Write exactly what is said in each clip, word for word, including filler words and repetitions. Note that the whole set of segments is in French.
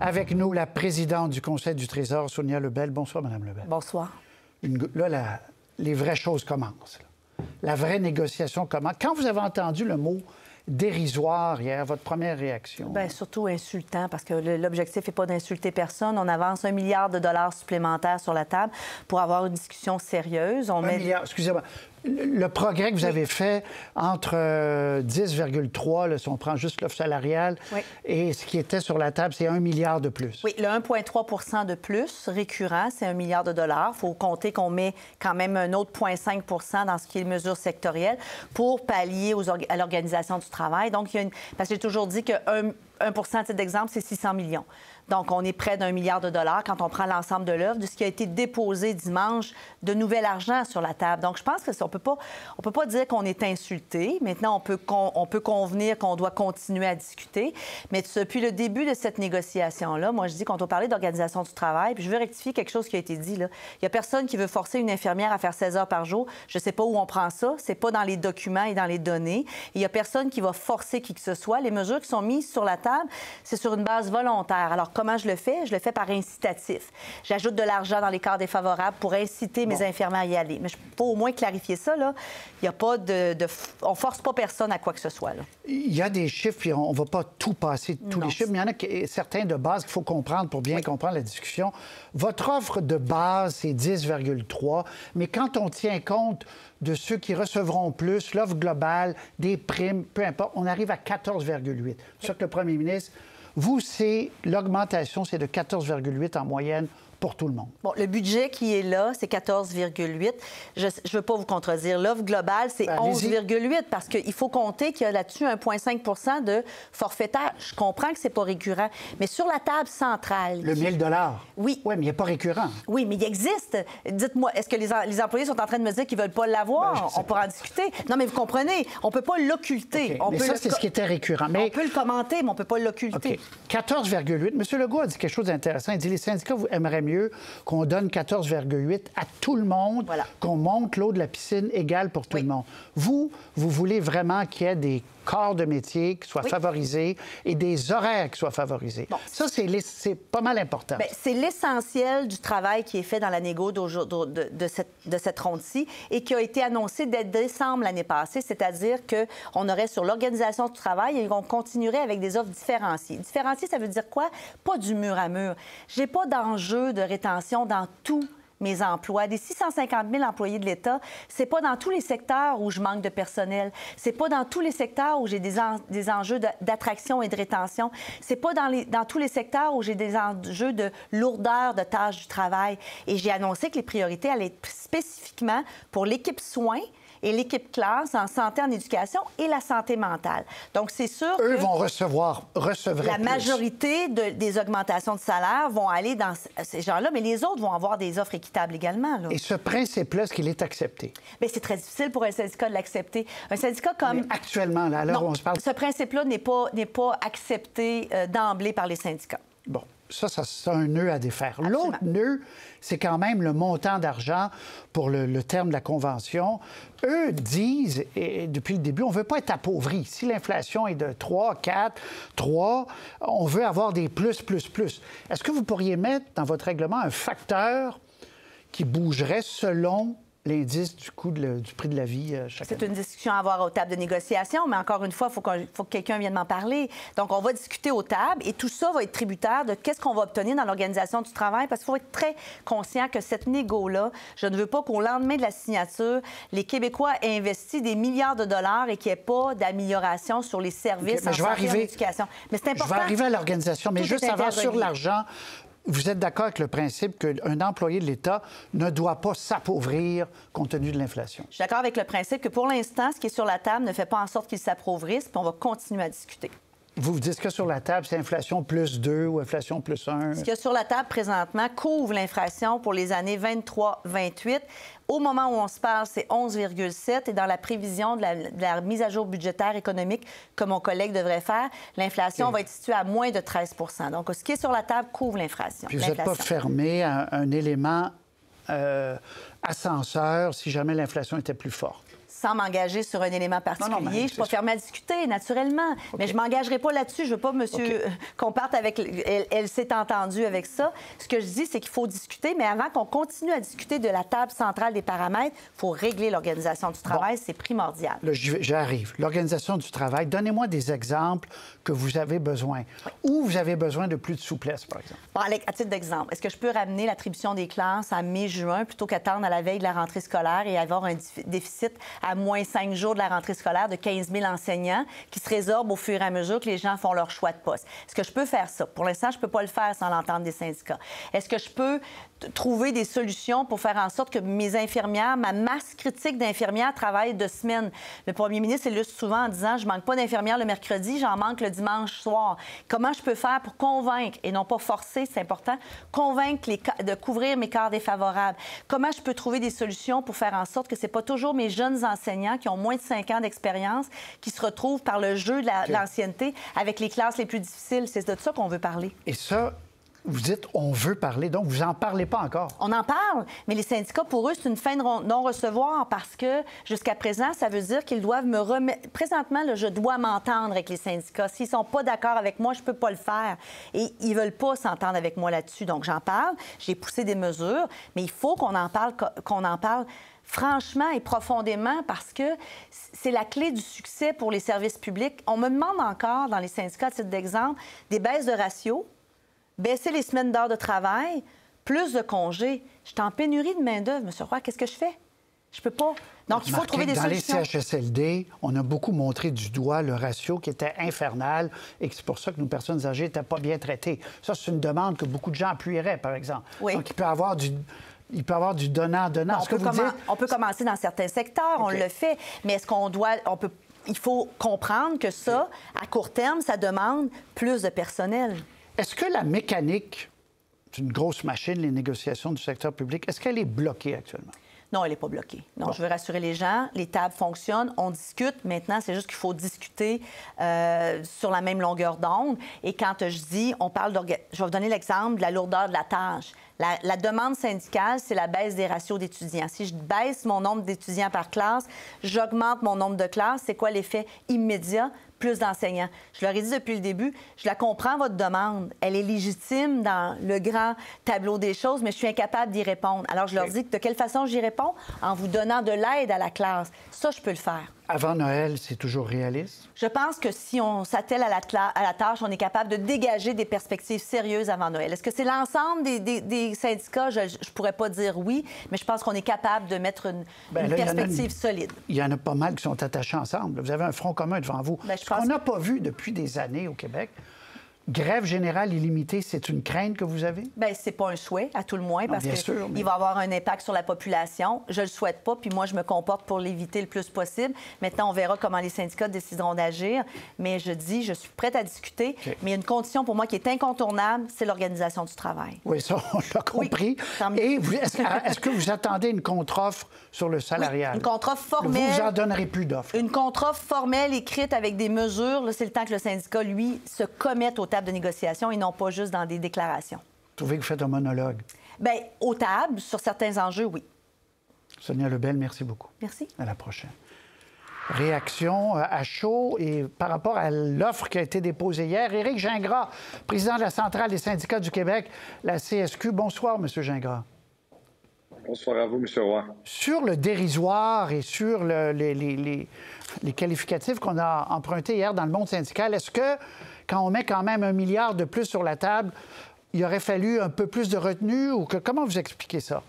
Avec nous, la présidente du Conseil du Trésor, Sonia Lebel. Bonsoir, Madame Lebel. Bonsoir. Une, là, la, les vraies choses commencent. Là. La vraie négociation commence. Quand vous avez entendu le mot dérisoire hier, votre première réaction? Bien, surtout insultant, parce que l'objectif n'est pas d'insulter personne. On avance un milliard de dollars supplémentaires sur la table pour avoir une discussion sérieuse. On un met... milliard, excusez-moi. Le progrès que vous avez fait entre euh, dix virgule trois, là, si on prend juste l'offre salariale, oui. et ce qui était sur la table, c'est un milliard de plus. Oui, le un virgule trois pour cent de plus récurrent, c'est un milliard de dollars. Il faut compter qu'on met quand même un autre zéro virgule cinq pour cent dans ce qui est mesures sectorielles pour pallier aux orga- à l'organisation du travail. Donc, il y a une... Parce que j'ai toujours dit que un pour cent, à titre d'exemple, c'est six cents millions. Donc, on est près d'un milliard de dollars quand on prend l'ensemble de l'œuvre, de ce qui a été déposé dimanche, de nouvel argent sur la table. Donc, je pense qu'on peut pas, on peut pas dire qu'on est insulté. Maintenant, on peut, con, on peut convenir qu'on doit continuer à discuter. Mais depuis le début de cette négociation-là, moi, je dis qu'on doit parler d'organisation du travail. Puis je veux rectifier quelque chose qui a été dit, là. Il n'y a personne qui veut forcer une infirmière à faire seize heures par jour. Je ne sais pas où on prend ça. C'est pas dans les documents et dans les données. Il n'y a personne qui va forcer qui que ce soit. Les mesures qui sont mises sur la table, c'est sur une base volontaire. Alors, comment je le fais? Je le fais par incitatif. J'ajoute de l'argent dans les cas défavorables pour inciter mes bon. infirmières à y aller. Mais il faut au moins clarifier ça, là. Il n'y a pas de, de... On ne force pas personne à quoi que ce soit, là. Il y a des chiffres, puis on ne va pas tout passer, tous non. les chiffres, mais il y en a qui, certains de base qu'il faut comprendre pour bien oui. comprendre la discussion. Votre offre de base, c'est dix virgule trois, mais quand on tient compte de ceux qui recevront plus, l'offre globale, des primes, peu importe, on arrive à quatorze virgule huit. C'est ça que le premier ministre... Vous, c'est l'augmentation, c'est de quatorze virgule huit en moyenne pour tout le monde. Bon, le budget qui est là, c'est quatorze virgule huit. Je ne veux pas vous contredire. L'offre globale, c'est ben, onze virgule huit parce qu'il faut compter qu'il y a là-dessus un zéro virgule cinq pour cent de forfaitaire. Je comprends que c'est pas récurrent, mais sur la table centrale... Le mille dollars. Oui. Oui, mais il n'est pas récurrent. Oui, mais il existe. Dites-moi, est-ce que les, les employés sont en train de me dire qu'ils ne veulent pas l'avoir? Ben, on pourra en discuter. Non, mais vous comprenez, on ne peut pas l'occulter. Okay. Mais ça, c'est le... ce qui était récurrent. Mais... On peut le commenter, mais on ne peut pas l'occulter. Okay. quatorze virgule huit. M. Legault a dit quelque chose d'intéressant. Il dit les syndicats aimeraient mieux qu'on donne quatorze virgule huit à tout le monde, voilà. qu'on monte l'eau de la piscine égale pour tout oui. le monde. Vous, vous voulez vraiment qu'il y ait des corps de métier qui soient oui. favorisés et des horaires qui soient favorisés. Bon. Ça, c'est pas mal important. C'est l'essentiel du travail qui est fait dans la négo de, de, de cette, de cette ronde-ci et qui a été annoncé dès décembre l'année passée, c'est-à-dire qu'on aurait sur l'organisation du travail et on continuerait avec des offres différenciées. Différenciées, ça veut dire quoi? Pas du mur à mur. J'ai pas d'enjeu de rétention dans tout mes emplois. Des six cent cinquante mille employés de l'État, c'est pas dans tous les secteurs où je manque de personnel. C'est pas dans tous les secteurs où j'ai des, en, des enjeux d'attraction et de rétention. C'est pas dans, les, dans tous les secteurs où j'ai des enjeux de lourdeur de tâches du travail. Et j'ai annoncé que les priorités allaient être spécifiquement pour l'équipe soins et l'équipe classe en santé, en éducation et la santé mentale. Donc, c'est sûr Eux que vont recevoir, recevoir la plus. majorité de, des augmentations de salaire vont aller dans ces gens-là, mais les autres vont avoir des offres équitables également. Là. Et ce principe-là, est-ce qu'il est accepté? Bien, c'est très difficile pour un syndicat de l'accepter. Un syndicat comme... Mais actuellement, là, alors non, on se parle... ce principe-là n'est pas, n'est pas accepté euh, d'emblée par les syndicats. Bon. Ça, ça c'est un nœud à défaire. L'autre nœud, c'est quand même le montant d'argent pour le, le terme de la Convention. Eux disent, et depuis le début, on ne veut pas être appauvri. Si l'inflation est de trois, quatre, trois, on veut avoir des plus, plus, plus. Est-ce que vous pourriez mettre dans votre règlement un facteur qui bougerait selon l'indice du coût de le, du prix de la vie euh, chaque année? C'est une discussion à avoir aux tables de négociation, mais encore une fois, il faut, qu'on, faut que quelqu'un vienne m'en parler. Donc, on va discuter aux tables et tout ça va être tributaire de qu'est-ce qu'on va obtenir dans l'organisation du travail, parce qu'il faut être très conscient que cette négo-là, je ne veux pas qu'au lendemain de la signature, les Québécois aient investi des milliards de dollars et qu'il n'y ait pas d'amélioration sur les services okay, en santé arriver, en éducation. Mais c'est important. Je vais arriver à l'organisation, mais tout juste avant, sur l'argent... Vous êtes d'accord avec le principe qu'un employé de l'État ne doit pas s'appauvrir compte tenu de l'inflation? Je suis d'accord avec le principe que, pour l'instant, ce qui est sur la table ne fait pas en sorte qu'il s'appauvrisse, puis on va continuer à discuter. Vous vous dites que sur la table, c'est inflation plus deux ou inflation plus un? Ce qu'il y a sur la table présentement couvre l'inflation pour les années vingt-trois vingt-huit. Au moment où on se parle, c'est onze virgule sept. Et dans la prévision de la, de la mise à jour budgétaire économique que mon collègue devrait faire, l'inflation okay. va être située à moins de treize pour cent. Donc, ce qui est sur la table couvre l'inflation. Puis vous n'êtes pas fermé à un élément euh, ascenseur si jamais l'inflation était plus forte? sans m'engager sur un élément particulier. Non, non, je suis pas fermée à discuter, naturellement. Okay. Mais je m'engagerai pas là-dessus. Je veux pas, monsieur, okay. qu'on parte avec... Elle, elle s'est entendue avec ça. Ce que je dis, c'est qu'il faut discuter, mais avant qu'on continue à discuter de la table centrale des paramètres, il faut régler l'organisation du travail. Bon. C'est primordial. Là, j'arrive. L'organisation du travail. Donnez-moi des exemples que vous avez besoin. Oui. Où vous avez besoin de plus de souplesse, par exemple? Bon, allez, à titre d'exemple, est-ce que je peux ramener l'attribution des classes à mai-juin plutôt qu'attendre à la veille de la rentrée scolaire et avoir un déficit à moins cinq jours de la rentrée scolaire de quinze mille enseignants qui se résorbe au fur et à mesure que les gens font leur choix de poste? Est-ce que je peux faire ça? Pour l'instant, je ne peux pas le faire sans l'entente des syndicats. Est-ce que je peux trouver des solutions pour faire en sorte que mes infirmières, ma masse critique d'infirmières travaillent de semaine? Le premier ministre illustre souvent en disant « Je manque pas d'infirmières le mercredi, j'en manque le dimanche soir ». Comment je peux faire pour convaincre, et non pas forcer, c'est important, convaincre les, de couvrir mes quarts défavorables? Comment je peux trouver des solutions pour faire en sorte que ce n'est pas toujours mes jeunes enseignants qui ont moins de cinq ans d'expérience qui se retrouvent par le jeu de l'ancienneté okay. avec les classes les plus difficiles? C'est de ça qu'on veut parler. Et ça, vous dites « on veut parler », donc vous n'en parlez pas encore. On en parle, mais les syndicats, pour eux, c'est une fin de non-recevoir parce que, jusqu'à présent, ça veut dire qu'ils doivent me remettre... Présentement, là, je dois m'entendre avec les syndicats. S'ils ne sont pas d'accord avec moi, je ne peux pas le faire. Et ils ne veulent pas s'entendre avec moi là-dessus. Donc, j'en parle, j'ai poussé des mesures, mais il faut qu'on en parle, qu'on en parle franchement et profondément parce que c'est la clé du succès pour les services publics. On me demande encore, dans les syndicats, à titre d'exemple, des baisses de ratio, baisser les semaines d'heures de travail, plus de congés. Je suis en pénurie de main-d'œuvre, M. Roy. Qu'est-ce que je fais? Je peux pas. Donc, il faut Marquez, trouver des dans solutions. Dans les C H S L D, on a beaucoup montré du doigt le ratio qui était infernal et c'est pour ça que nos personnes âgées n'étaient pas bien traitées. Ça, c'est une demande que beaucoup de gens appuieraient, par exemple. Oui. Donc, il peut y avoir du... Il peut y avoir du donnant-donnant. On, peut dites... on peut commencer dans certains secteurs, okay. on le fait, mais est-ce qu'on doit... On peut... Il faut comprendre que ça, à court terme, ça demande plus de personnel. Est-ce que la mécanique, c'est une grosse machine, les négociations du secteur public, est-ce qu'elle est bloquée actuellement? Non, elle n'est pas bloquée. Non, bon. Je veux rassurer les gens. Les tables fonctionnent, on discute. Maintenant, c'est juste qu'il faut discuter euh, sur la même longueur d'onde. Et quand je dis, on parle d'organisation... Je vais vous donner l'exemple de la lourdeur de la tâche. La, la demande syndicale, c'est la baisse des ratios d'étudiants. Si je baisse mon nombre d'étudiants par classe, j'augmente mon nombre de classes. C'est quoi l'effet immédiat? Plus d'enseignants. Je leur ai dit depuis le début, je la comprends, votre demande. Elle est légitime dans le grand tableau des choses, mais je suis incapable d'y répondre. Alors, je leur dis de quelle façon j'y réponds? En vous donnant de l'aide à la classe. Ça, je peux le faire. Avant Noël, c'est toujours réaliste? Je pense que si on s'attelle à la, à la tâche, on est capable de dégager des perspectives sérieuses avant Noël. Est-ce que c'est l'ensemble des, des, des syndicats? Je ne pourrais pas dire oui, mais je pense qu'on est capable de mettre une, Bien, une là, perspective une... solide. Il y en a pas mal qui sont attachés ensemble. Vous avez un front commun devant vous. Bien, Ce qu'on n'a pas vu depuis des années au Québec. Grève générale illimitée, c'est une crainte que vous avez? Bien, c'est pas un souhait, à tout le moins, parce qu'il sûr, mais... va avoir un impact sur la population. Je le souhaite pas, puis moi, je me comporte pour l'éviter le plus possible. Maintenant, on verra comment les syndicats décideront d'agir. Mais je dis, je suis prête à discuter, okay. mais il y a une condition pour moi qui est incontournable, c'est l'organisation du travail. Oui, ça, on l'a compris. Oui, Et vous, est-ce, est-ce que vous attendez une contre-offre sur le salarial? Oui, une contre-offre formelle. Vous vous en donnerez plus d'offres. Une contre-offre formelle écrite avec des mesures. Là, c'est le temps que le syndicat, lui, se commette aux tables de négociation et non pas juste dans des déclarations. Vous trouvez que vous faites un monologue? Bien, aux tables, sur certains enjeux, oui. Sonia Lebel, merci beaucoup. Merci. À la prochaine. Réaction à chaud et par rapport à l'offre qui a été déposée hier. Éric Gingras, président de la Centrale des syndicats du Québec, la C S Q. Bonsoir, M. Gingras. Bonsoir à vous, M. Roy. Sur le dérisoire et sur le, les, les, les, les qualificatifs qu'on a empruntés hier dans le monde syndical, est-ce que, quand on met quand même un milliard de plus sur la table, il aurait fallu un peu plus de retenue ou que, comment vous expliquez ça?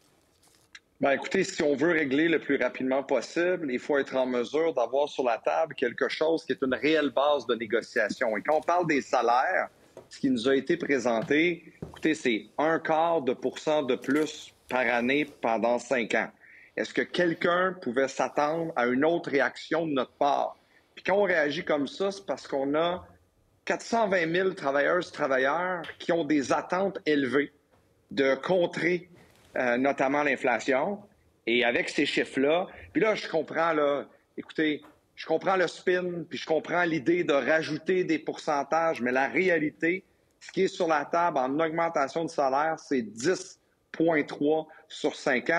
Bien, écoutez, si on veut régler le plus rapidement possible, il faut être en mesure d'avoir sur la table quelque chose qui est une réelle base de négociation. Et quand on parle des salaires, ce qui nous a été présenté, écoutez, c'est un quart de pourcent de plus par année pendant cinq ans. Est-ce que quelqu'un pouvait s'attendre à une autre réaction de notre part? Puis quand on réagit comme ça, c'est parce qu'on a quatre cent vingt mille travailleuses et travailleurs qui ont des attentes élevées de contrer euh, notamment l'inflation. Et avec ces chiffres-là, puis là, je comprends, là, écoutez, je comprends le spin, puis je comprends l'idée de rajouter des pourcentages, mais la réalité, ce qui est sur la table en augmentation de salaire, c'est dix virgule trois sur cinq ans.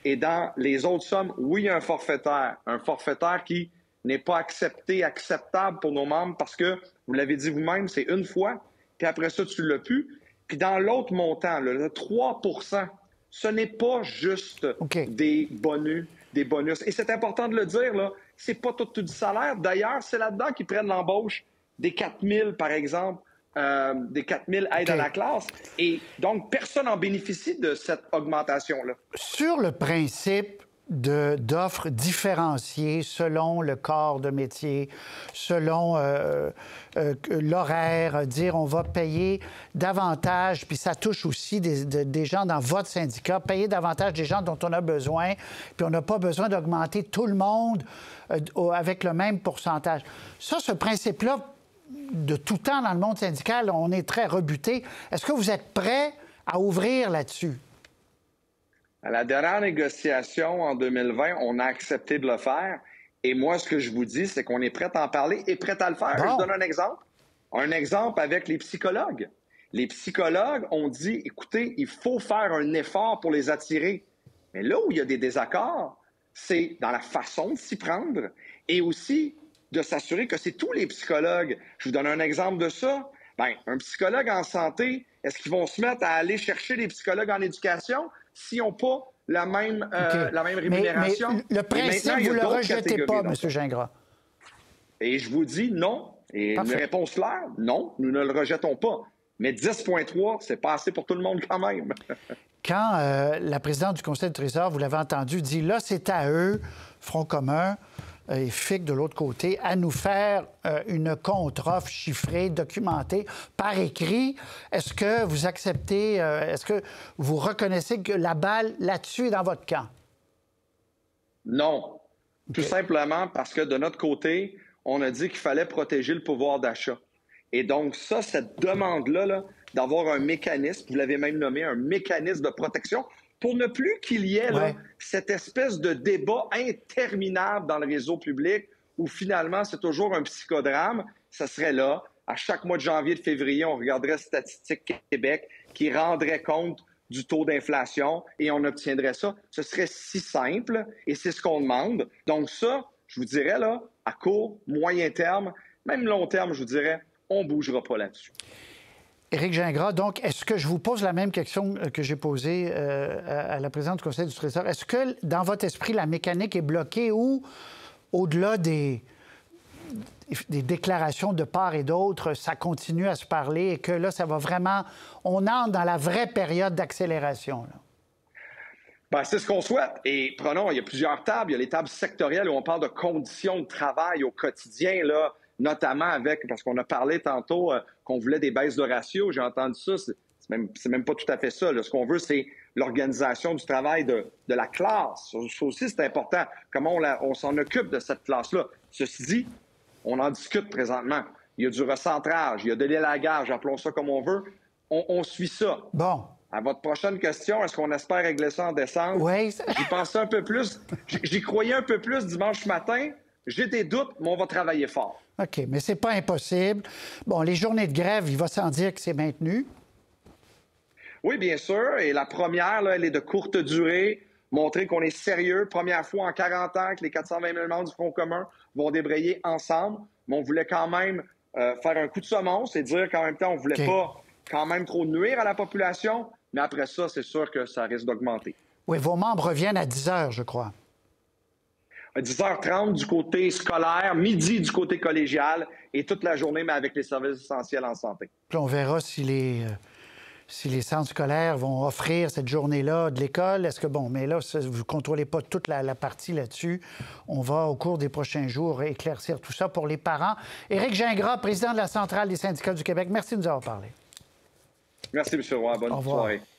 Et dans les autres sommes, oui, il y a un forfaitaire. Un forfaitaire qui n'est pas accepté, acceptable pour nos membres parce que, vous l'avez dit vous-même, c'est une fois, puis après ça, tu ne l'as plus. Puis dans l'autre montant, là, le trois pour cent, ce n'est pas juste okay. des bonus, des bonus. Et c'est important de le dire, là, c'est pas tout, tout du salaire. D'ailleurs, c'est là-dedans qu'ils prennent l'embauche des quatre mille, par exemple, euh, des quatre mille aides okay. à la classe. Et donc, personne n'en bénéficie de cette augmentation-là. Sur le principe d'offres différenciées selon le corps de métier, selon euh, euh, l'horaire, dire on va payer davantage, puis ça touche aussi des, de, des gens dans votre syndicat, payer davantage des gens dont on a besoin, puis on n'a pas besoin d'augmenter tout le monde euh, avec le même pourcentage. Ça, ce principe-là, de tout temps dans le monde syndical, on est très rebuté. Est-ce que vous êtes prêt à ouvrir là-dessus? À la dernière négociation en deux mille vingt, on a accepté de le faire. Et moi, ce que je vous dis, c'est qu'on est prêt à en parler et prêt à le faire. Bon. Je vous donne un exemple. Un exemple avec les psychologues. Les psychologues ont dit, écoutez, il faut faire un effort pour les attirer. Mais là où il y a des désaccords, c'est dans la façon de s'y prendre et aussi de s'assurer que c'est tous les psychologues. Je vous donne un exemple de ça. Bien, un psychologue en santé, est-ce qu'ils vont se mettre à aller chercher des psychologues en éducation s'ils n'ont pas la même, euh, okay. la même rémunération? Mais, mais le principe, vous ne le rejetez pas, M. Gingras. Et je vous dis non. Et Parfait. Une réponse claire, non, nous ne le rejetons pas. Mais dix virgule trois, c'est pas assez pour tout le monde quand même. Quand euh, la présidente du Conseil du Trésor, vous l'avez entendu, dit là, c'est à eux, Front commun, et F I C de l'autre côté, à nous faire euh, une contre-offre chiffrée, documentée, par écrit. Est-ce que vous acceptez, euh, est-ce que vous reconnaissez que la balle là-dessus est dans votre camp? Non. Okay. Tout simplement parce que de notre côté, on a dit qu'il fallait protéger le pouvoir d'achat. Et donc ça, cette demande-là, là, d'avoir un mécanisme, vous l'avez même nommé, un mécanisme de protection, pour ne plus qu'il y ait là, ouais. cette espèce de débat interminable dans le réseau public où finalement c'est toujours un psychodrame, ça serait là, à chaque mois de janvier, de février, on regarderait Statistique Québec qui rendrait compte du taux d'inflation et on obtiendrait ça. Ce serait si simple et c'est ce qu'on demande. Donc ça, je vous dirais là, à court, moyen terme, même long terme, je vous dirais, on ne bougera pas là-dessus. Éric Gingras, donc, est-ce que je vous pose la même question que j'ai posée euh, à la présidente du Conseil du Trésor? Est-ce que, dans votre esprit, la mécanique est bloquée ou, au-delà des, des déclarations de part et d'autre, ça continue à se parler et que là, ça va vraiment... On entre dans la vraie période d'accélération, là? Bien, c'est ce qu'on souhaite. Et prenons, il y a plusieurs tables. Il y a les tables sectorielles où on parle de conditions de travail au quotidien, là, notamment avec, parce qu'on a parlé tantôt euh, qu'on voulait des baisses de ratio. J'ai entendu ça. C'est même, c'est même pas tout à fait ça. Là. Ce qu'on veut, c'est l'organisation du travail de, de la classe. Ça aussi, c'est important. Comment on, la, on s'en occupe de cette classe-là. Ceci dit, on en discute présentement. Il y a du recentrage, il y a de l'élagage, appelons ça comme on veut. On, on suit ça. Bon. À votre prochaine question, est-ce qu'on espère régler ça en décembre? Oui. J'y pensais un peu plus. J'y croyais un peu plus dimanche matin. J'ai des doutes, mais on va travailler fort. OK, mais c'est pas impossible. Bon, les journées de grève, il va sans dire que c'est maintenu. Oui, bien sûr. Et la première, là, elle est de courte durée. Montrer qu'on est sérieux. Première fois en quarante ans que les quatre cent vingt mille membres du Front commun vont débrayer ensemble. Mais on voulait quand même euh, faire un coup de semonce et dire qu'en même temps, on voulait okay. pas quand même trop nuire à la population. Mais après ça, c'est sûr que ça risque d'augmenter. Oui, vos membres reviennent à dix heures, je crois. À dix heures trente du côté scolaire, midi du côté collégial et toute la journée, mais avec les services essentiels en santé. Puis on verra si les, euh, si les centres scolaires vont offrir cette journée-là de l'école. Est-ce que, bon, mais là, ça, vous ne contrôlez pas toute la, la partie là-dessus. On va, au cours des prochains jours, éclaircir tout ça pour les parents. Éric Gingras, président de la Centrale des syndicats du Québec, merci de nous avoir parlé. Merci, M. Roy. Bonne soirée.